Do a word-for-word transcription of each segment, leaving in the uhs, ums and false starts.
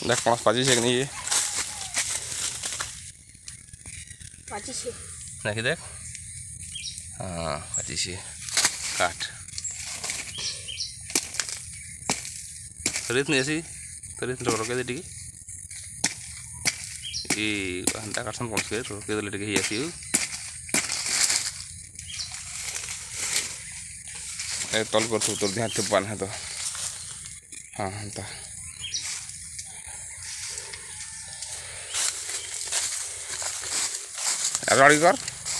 देख पणस पाची छे कि नहीं ये पाची छे देखी देख हाँ पाची छे काट तरीत नहीं ऐसी तरीत रोक रोके दे टिके ये हंता काटसन पणस के रोके दे टिके ही ऐसी ए तल कर तोर ध्यान टिपान है तो हाँ हंता गाड़ी कर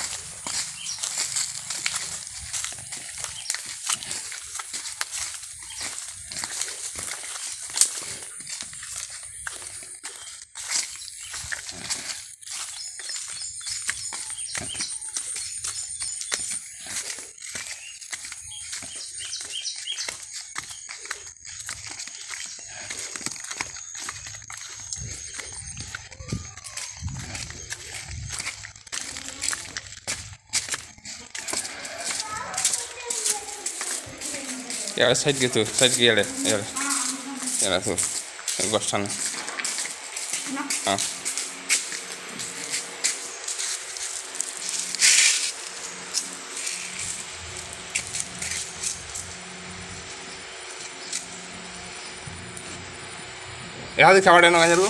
यार साइड के तो साइड के यार यार यार तो गोष्ठान हाँ यहाँ देखा वाले ना जरूर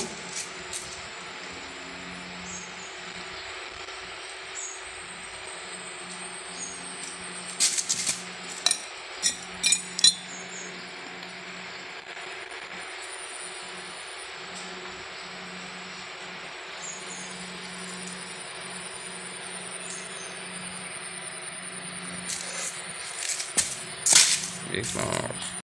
एक